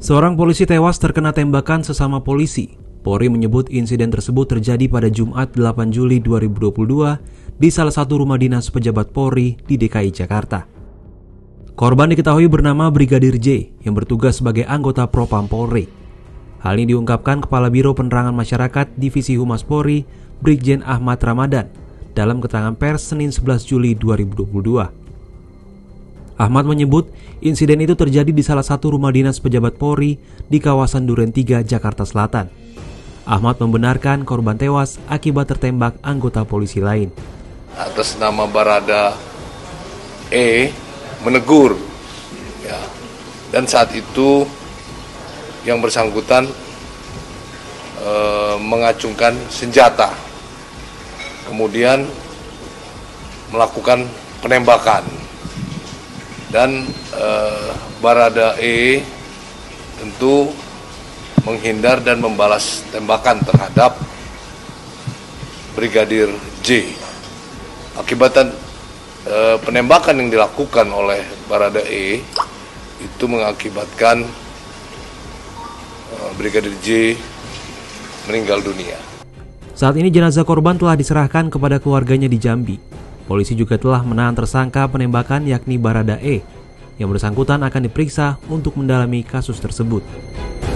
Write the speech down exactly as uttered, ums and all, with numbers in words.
Seorang polisi tewas terkena tembakan sesama polisi. Polri menyebut insiden tersebut terjadi pada Jumat delapan Juli dua ribu dua puluh dua di salah satu rumah dinas pejabat Polri di D K I Jakarta. Korban diketahui bernama Brigadir J yang bertugas sebagai anggota Propam Polri. Hal ini diungkapkan Kepala Biro Penerangan Masyarakat Divisi Humas Polri, Brigjen Ahmad Ramadan, dalam keterangan pers Senin sebelas Juli dua ribu dua puluh dua. Ahmad menyebut insiden itu terjadi di salah satu rumah dinas pejabat Polri di kawasan Duren tiga, Jakarta Selatan. Ahmad membenarkan korban tewas akibat tertembak anggota polisi lain. Atas nama Barada E menegur, ya, dan saat itu yang bersangkutan e, mengacungkan senjata, kemudian melakukan penembakan. Dan eh, Barada E tentu menghindar dan membalas tembakan terhadap Brigadir J. Akibat eh, penembakan yang dilakukan oleh Barada E itu mengakibatkan eh, Brigadir J meninggal dunia. Saat ini jenazah korban telah diserahkan kepada keluarganya di Jambi. Polisi juga telah menahan tersangka penembakan yakni Barada E. Yang bersangkutan akan diperiksa untuk mendalami kasus tersebut.